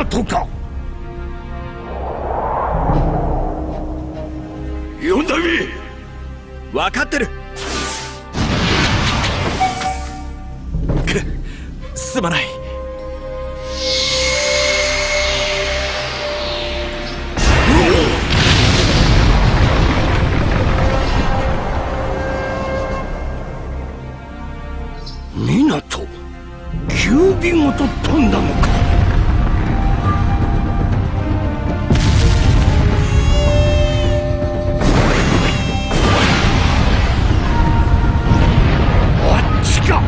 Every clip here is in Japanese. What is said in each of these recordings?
港か。四代目、 分かってる。すまない。 港、キュービごと飛んだのか。あっちか。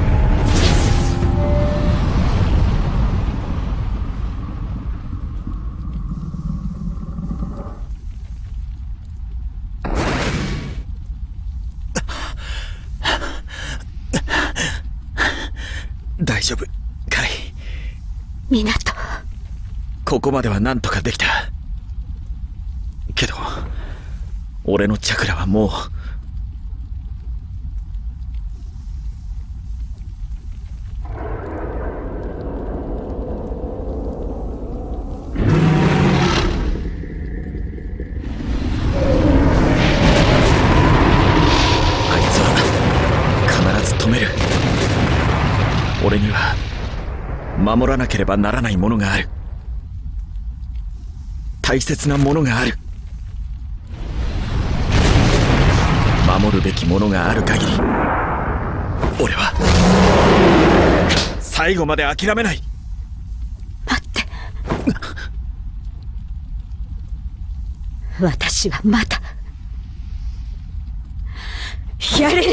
大丈夫かい。 港、 ここまでは何とかできたけど、俺のチャクラはもう。あいつは必ず止める。俺には守らなければならないものがある。大切なものがある。守るべきものがある限り、俺は最後まで諦めない。 待って。私はまだやれる。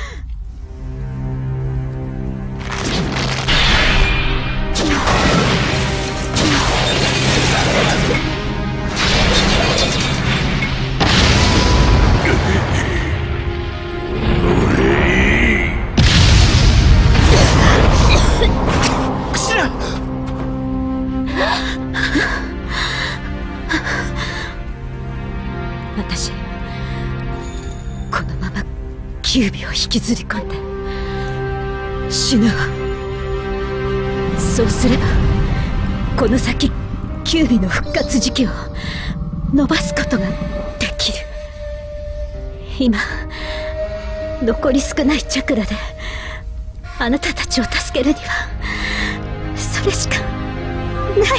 私、このままキュービを引きずり込んで死ぬわ。そうすればこの先キュービの復活時期を伸ばすことができる。今残り少ないチャクラであなたたちを助けるにはそれしかない。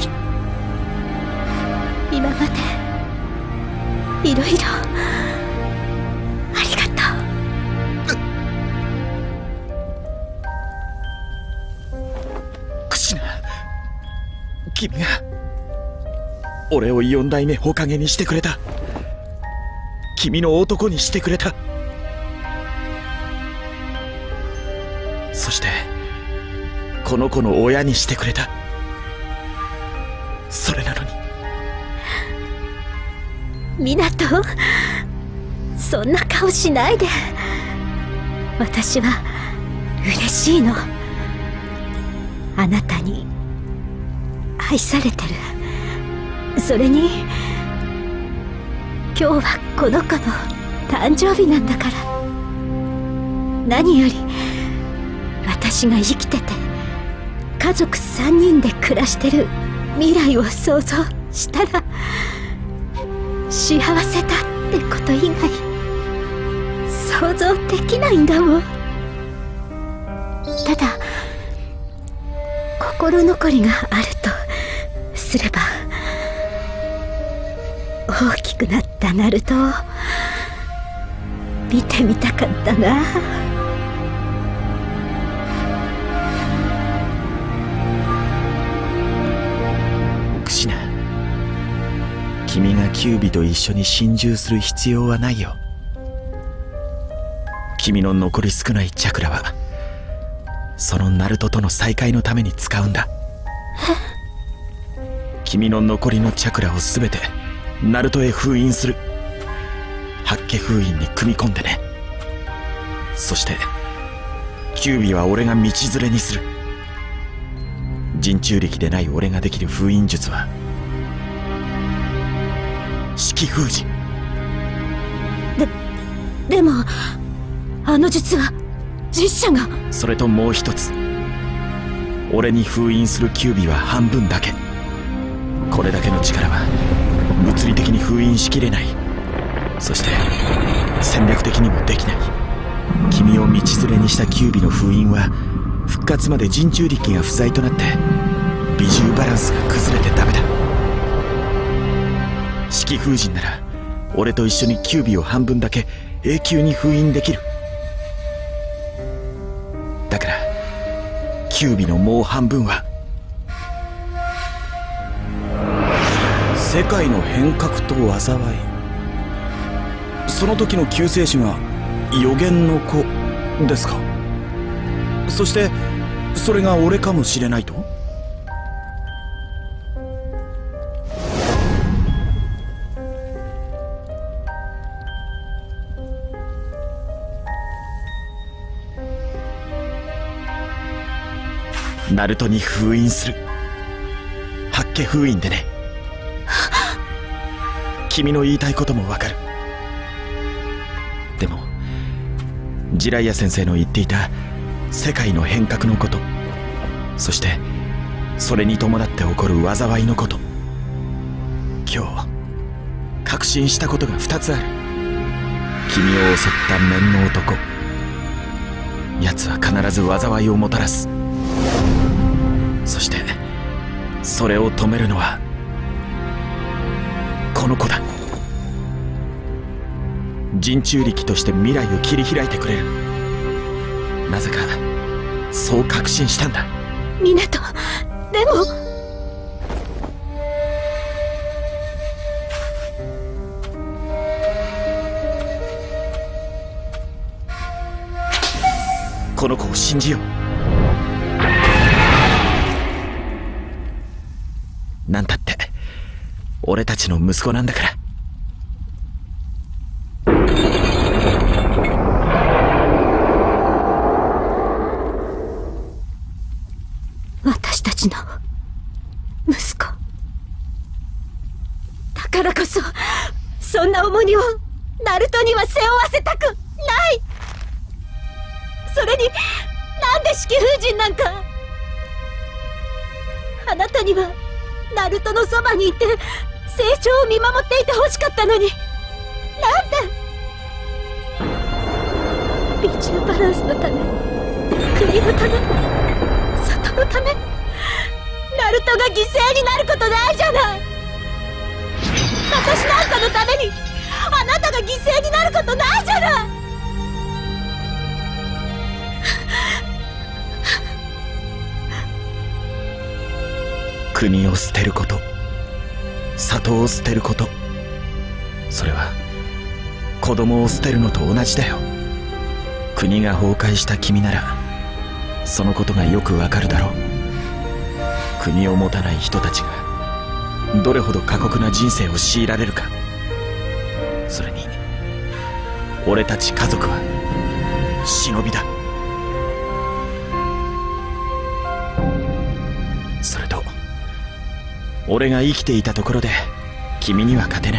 今までいろいろありがとう。クシナ、君が俺を四代目火影にしてくれた。君の男にしてくれた。そしてこの子の親にしてくれた。それなのに。 港、そんな顔しないで。私は嬉しいの。あなたに愛されてる。それに今日はこの子の誕生日なんだから。何より私が生きてて家族3人で暮らしてる未来を想像したら幸せだってこと以外想像できないんだもん。ただ心残りがあるとすれば、大きくなったナルトを見てみたかったな。 クシナ、君がキュービと一緒に心中する必要はないよ。君の残り少ないチャクラはそのナルトとの再会のために使うんだ。君の残りのチャクラを全てナルトへ封印する。八卦封印に組み込んでね。そしてキュービは俺が道連れにする。人中力でない俺ができる封印術は式封じ。 でもあの術は実写が。 それともう一つ、俺に封印するキュービは半分だけ。 これだけの力は物理的に封印しきれない。そして戦略的にもできない。君を道連れにしたキュービの封印は復活まで人中力が不在となって比重バランスが崩れてダメだ。式封神なら俺と一緒にキュービを半分だけ永久に封印できる。だからキュービのもう半分は世界の変革と災い。その時の救世主が予言の子ですか。そしてそれが俺かもしれないと。ナルトに封印する。八卦封印でね。君の言いたいこともわかる。でもジライア先生の言っていた世界の変革のこと、そしてそれに伴って起こる災いのこと、今日確信したことが2つある。君を襲った面の男、奴は必ず災いをもたらす。そしてそれを止めるのはこの子だ。人中力として未来を切り開いてくれる。なぜかそう確信したんだ。 湊、でもこの子を信じよう。なんたって俺たちの息子なんだから。 私たちの息子だからこそ、そんな重荷をナルトには背負わせたくない。それになんで式封神なんか。あなたにはナルトのそばにいて成長を見守っていてほしかったのに、なんで。比重バランスのため、国のため、里のため、ナルトが犠牲になることないじゃない。私なんかのためにあなたが犠牲になることないじゃない。 国を捨てること、里を捨てること、それは子供を捨てるのと同じだよ。国が崩壊した君ならそのことがよくわかるだろう。国を持たない人たちがどれほど過酷な人生を強いられるか。それに俺たち家族は忍びだ。それと俺が生きていたところで君には勝てない。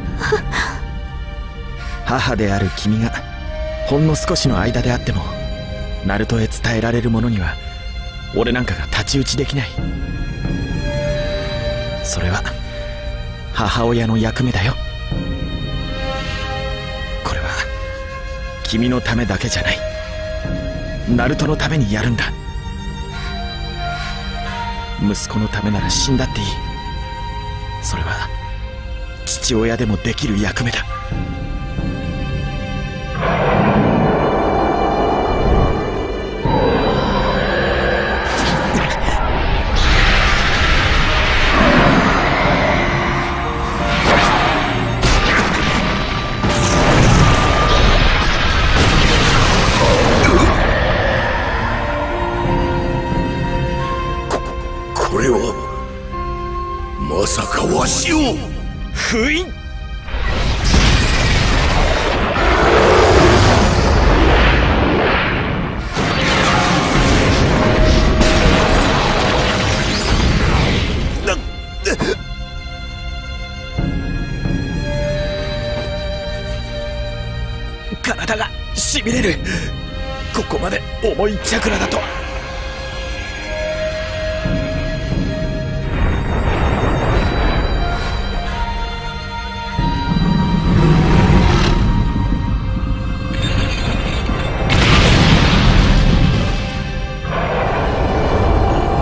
母である君がほんの少しの間であってもナルトへ伝えられるものには俺なんかが太刀打ちできない。それは母親の役目だよ。これは君のためだけじゃない。ナルトのためにやるんだ。息子のためなら死んだっていい。それは父親でもできる役目だ。 これはまさかわしを封印。体がしびれる。ここまで重いチャクラだと。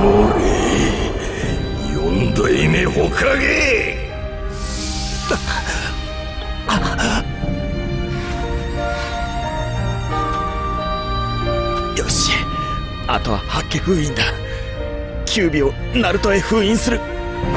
四代目火影。 よし、あとは八卦封印だ。九尾をナルトへ封印する。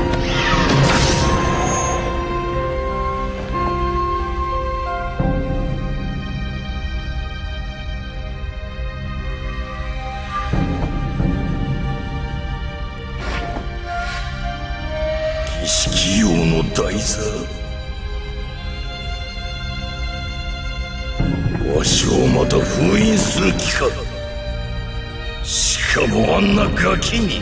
儀式用の台座、わしをまた封印する気か。しかもあんなガキに。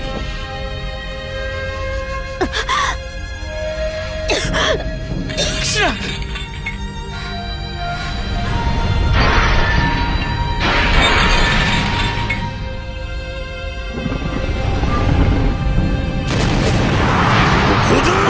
クシラ、 ここだ。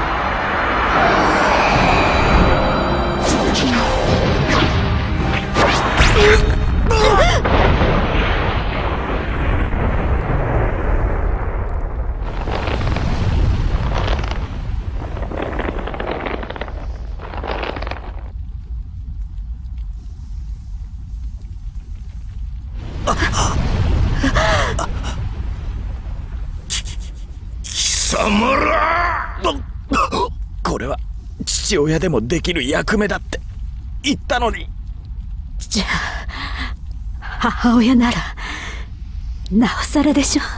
貴様ら。 これは父親でもできる役目だって言ったのに。 じゃあ母親ならなおさらでしょ。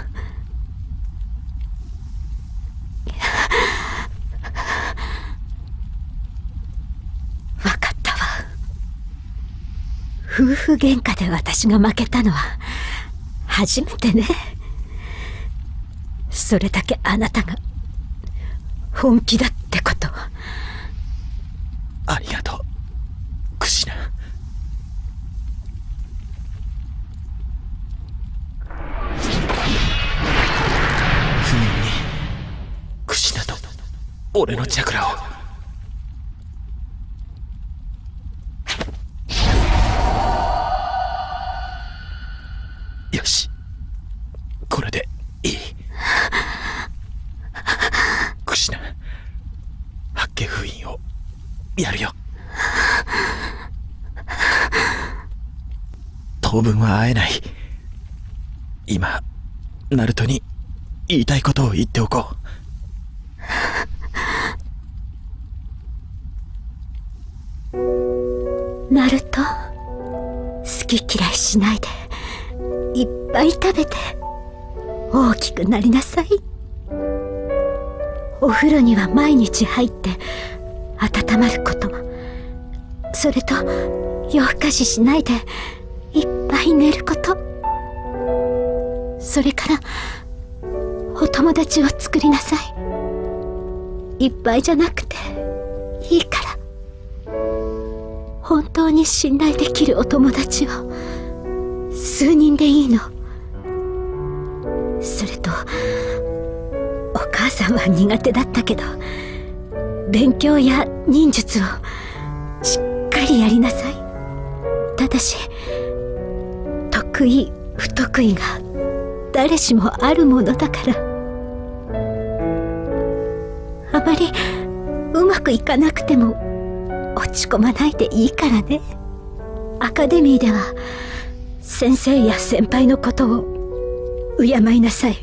わかったわ。夫婦喧嘩で私が負けたのは初めてね。それだけあなたが本気だってこと。 ありがとう、クシナ。封印にクシナと俺のチャクラを。よし、これでいい。クシナ、八卦封印をやるよ。当分は会えない。今ナルトに言いたいことを言っておこう。ナルト、好き嫌いしないでいっぱい食べて大きくなりなさい。お風呂には毎日入って温まること、それと夜更かししないでいっぱい寝ること、それからお友達を作りなさい。いっぱいじゃなくていいから、本当に信頼できるお友達を数人でいいの。それとお母さんは苦手だったけど勉強や忍術をしっかりやりなさい。ただし得意不得意が誰しもあるものだから、あまりうまくいかなくても落ち込まないでいいからね。アカデミーでは先生や先輩のことを敬いなさい。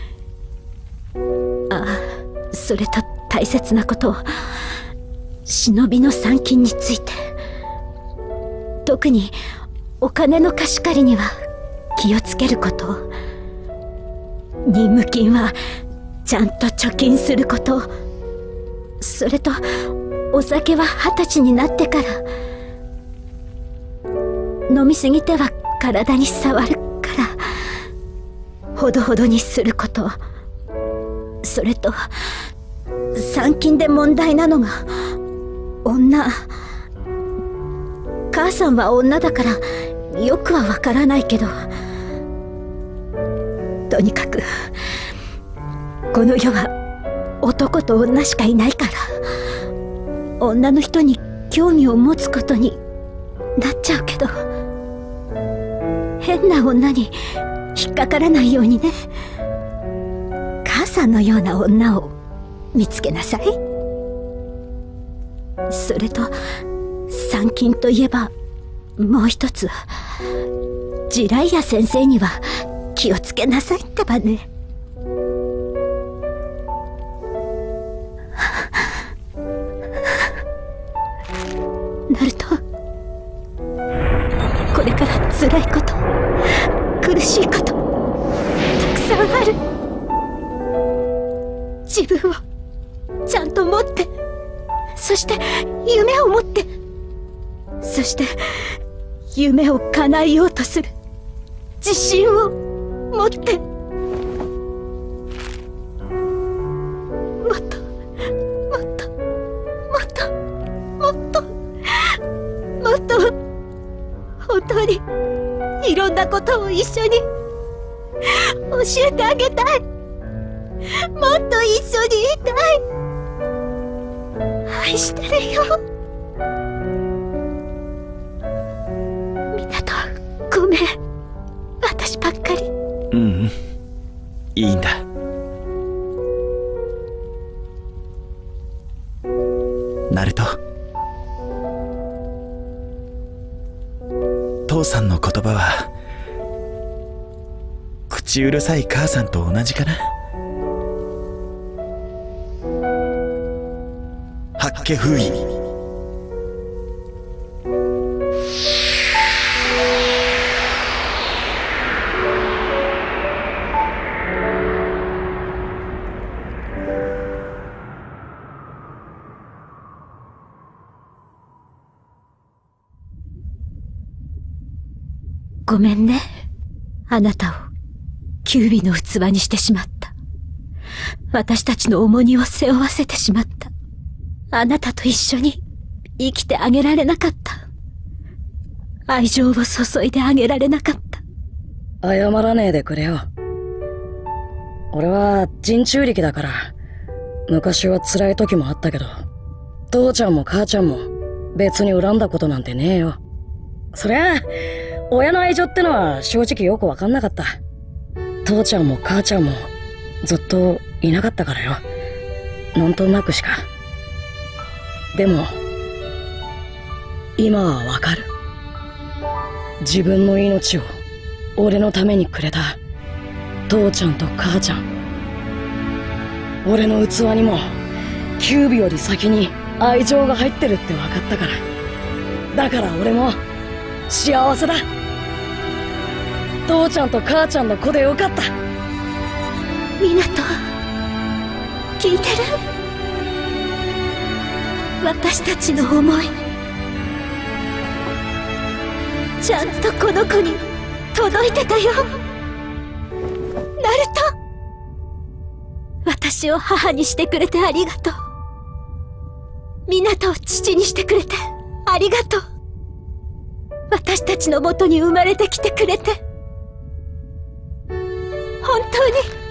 ああ、それと大切なことを、忍びの参勤について、特にお金の貸し借りには気をつけることを、任務金はちゃんと貯金すること、それとお酒は20歳になってから、飲みすぎては体に触るからほどほどにすること、それと参勤で問題なのが女。母さんは女だからよくはわからないけど、とにかくこの世は男と女しかいないから、女の人に興味を持つことになっちゃうけど、変な女に引っかからないようにね。 さんのような女を見つけなさい。それと参勤といえばもう一つ、ジライア先生には気をつけなさいってばね。ナルト、これから辛いこと、苦しいことたくさんある。自分をちゃんと持って、そして夢を持って、そして夢を叶えようとする自信を持って、もっともっともっともっともっと本当にいろんなことを一緒に教えてあげたい。もっと一緒にいたい。愛してるよ。みなと、ごめん、私ばっかり。 うん、いいんだ。ナルト、父さんの言葉は口うるさい母さんと同じかな。八卦封印。 ごめんね。あなたをキュービの器にしてしまった。私たちの重荷を背負わせてしまった。あなたと一緒に生きてあげられなかった。愛情を注いであげられなかった。 謝らねえでくれよ。俺は人中力だから、昔は辛い時もあったけど、父ちゃんも母ちゃんも別に恨んだことなんてねえよ。そりゃあ親の愛情ってのは正直よくわかんなかった。父ちゃんも母ちゃんもずっといなかったからよ。なんとなくしか。でも今はわかる。自分の命を俺のためにくれた父ちゃんと母ちゃん。俺の器にもキュービより先に愛情が入ってるって分かったから。だから俺も幸せだ。父ちゃんと母ちゃんの子でよかった。 みなと、聞いてる？私たちの思い、ちゃんとこの子に届いてたよ。ナルト、私を母にしてくれてありがとう。みなとを父にしてくれてありがとう。私たちのもとに生まれてきてくれて本当に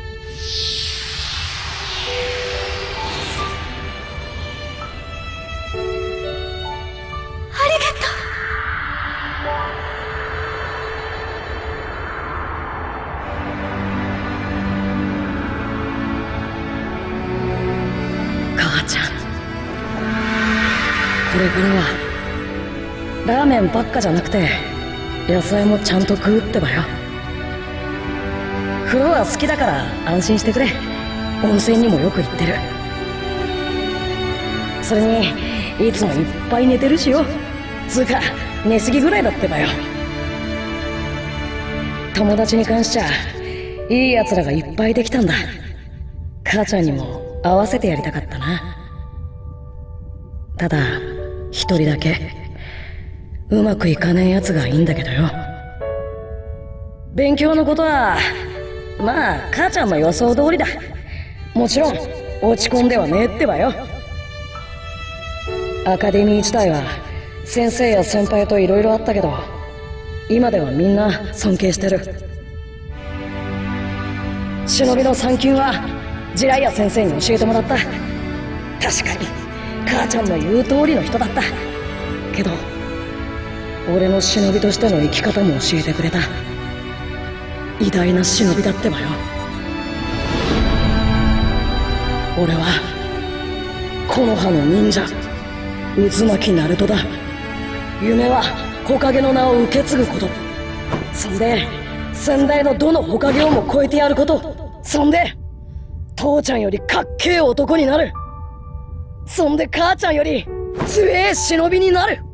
ありがとう。母ちゃん、これからはラーメンばっかじゃなくて野菜もちゃんと食うってばよ。風呂は好きだから安心してくれ。温泉にもよく行ってる。それにいつもいっぱい寝てるしよ。つうか寝すぎぐらいだってばよ。友達に関しちゃいい奴らがいっぱいできたんだ。母ちゃんにも合わせてやりたかったな。ただ一人だけうまくいかねえ奴がいいんだけどよ。勉強のことはまあ母ちゃんの予想通りだ。もちろん落ち込んではねえってばよ。アカデミー自体は先生や先輩と色々あったけど、今ではみんな尊敬してる。忍びの3級はジライア先生に教えてもらった。確かに母ちゃんの言う通りの人だったけど、俺の忍びとしての生き方も教えてくれた。偉大な忍びだってばよ。 俺は木の葉の忍者渦巻ナルトだ。夢は火影の名を受け継ぐこと。そんで先代のどの火影をも超えてやること。そんで父ちゃんよりかっけえ男になる。そんで母ちゃんより強え忍びになる。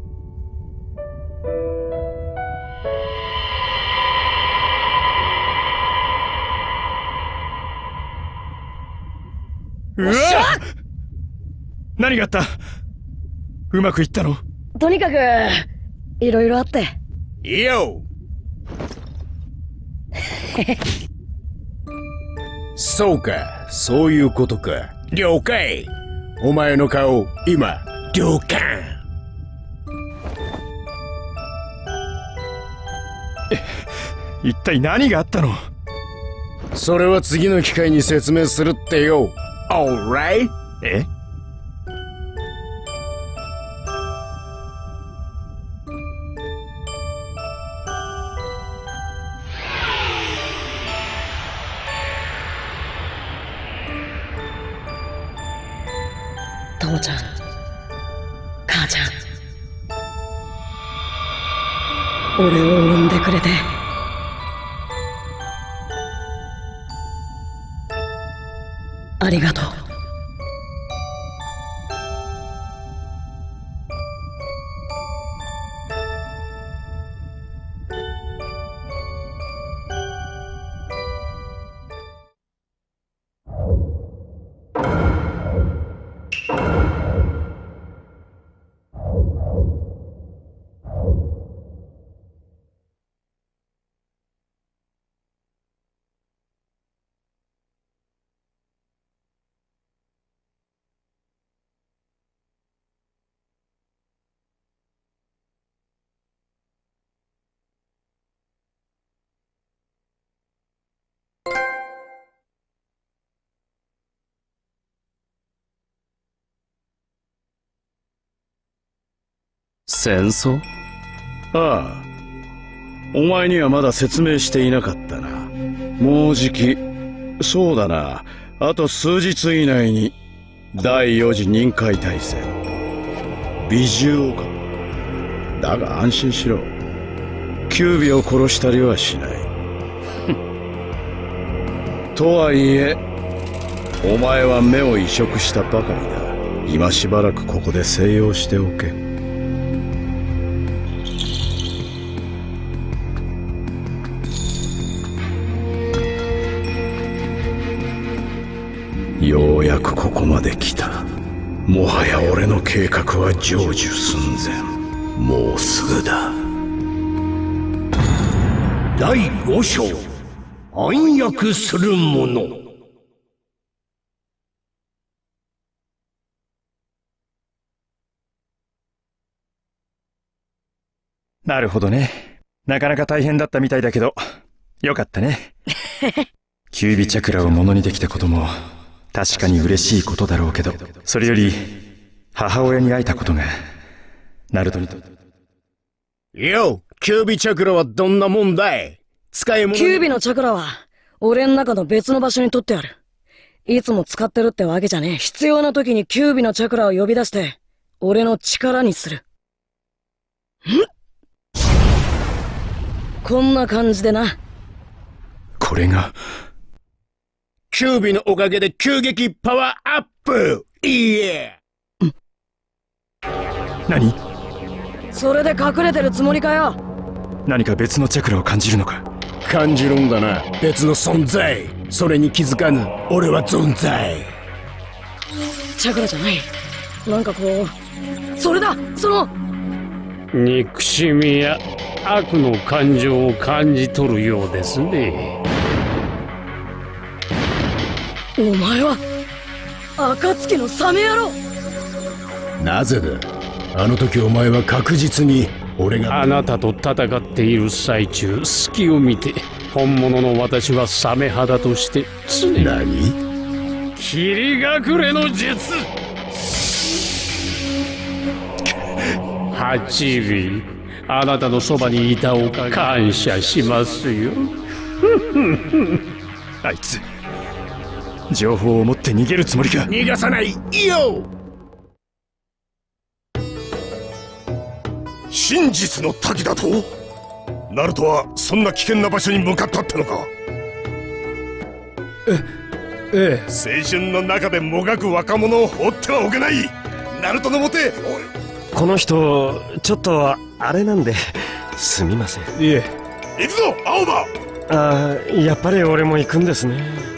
うわっ！何があった？うまくいったの？ とにかくいろいろあって。 いいよ。 そうか、そういうことか。了解。お前の顔、今、了解。 一体何があったの？ それは次の機会に説明するってよ。Alright？ え？ 父ちゃん、母ちゃん、俺を産んでくれてありがとう。 戦争？ああ、お前にはまだ説明していなかったな。もうじき、そうだな、あと数日以内に第4次任海大戦美獣王国だが安心しろ、キュービを殺したりはしない。とはいえお前は目を移植したばかりだ。今しばらくここで静養しておけ。ようやくここまで来た。もはや俺の計画は成就寸前。もうすぐだ。第5章、暗躍する者。 なるほどね。なかなか大変だったみたいだけど、よかったね。キュービチャクラをものにできたことも確かに嬉しいことだろうけど、それより母親に会えたことがナルトにと。 よ、キュービチャクラはどんなもんだい？使い物。 キュービのチャクラは俺の中の別の場所に取ってある。いつも使ってるってわけじゃねえ。必要な時にキュービのチャクラを呼び出して俺の力にする。こんな感じでな。 これがキュービのおかげで急激パワーアップ。いいえ。 何？ それで隠れてるつもりかよ。 何か別のチャクラを感じるのか？ 感じるんだな、別の存在。それに気づかぬ俺は存在。 チャクラじゃない。なんかこう、それだ、その憎しみや悪の感情を感じ取るようですね。 お前は暁のサメ野郎。 なぜだ？あの時お前は確実に俺があなたと戦っている最中、隙を見て本物の私はサメ肌として常に何？ 霧隠れの術。ハチビ、あなたのそばにいたおかげ感謝しますよ。 あいつ情報を持って逃げるつもりか。 逃がさないよ。 真実の滝だと？ナルトはそんな危険な場所に向かったってのか？ ええ。 青春の中でもがく若者を放ってはおけない。ナルトのもて。 この人ちょっとあれなんで、すみません。 いえ。 行くぞ青葉。 ああ、やっぱり俺も行くんですね。